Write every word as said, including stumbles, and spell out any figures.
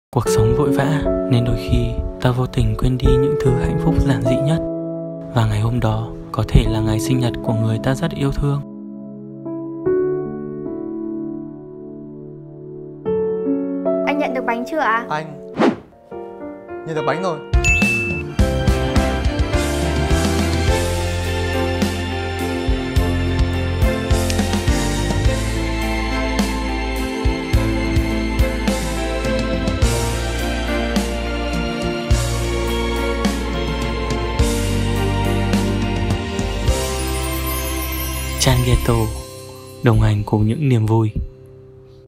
Cuộc sống vội vã nên đôi khi ta vô tình quên đi những thứ hạnh phúc giản dị nhất. Và ngày hôm đó có thể là ngày sinh nhật của người ta rất yêu thương. Anh nhận được bánh chưa ạ? Anh nhận được bánh rồi. Chan Ghetto, đồng hành cùng những niềm vui.